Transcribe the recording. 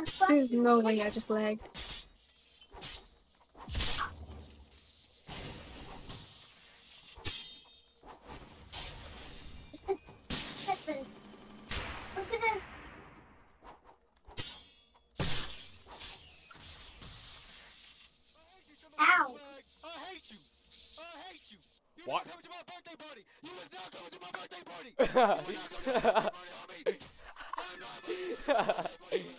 There's no way I just lagged. Look at this. Ow. I hate you. I hate you. You What? not coming to my birthday party. You was not coming to my birthday party. You was not coming to my birthday party, homie. I'm not coming to my birthday party.